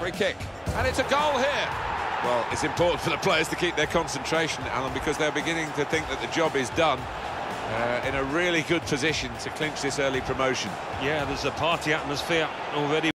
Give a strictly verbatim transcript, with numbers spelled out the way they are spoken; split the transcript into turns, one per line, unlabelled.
Free kick, and it's a goal here. Well, it's important for the players to keep their concentration, Alan, because they're beginning to think that the job is done. Uh, in a really good position to clinch this early promotion.
Yeah, there's a party atmosphere already.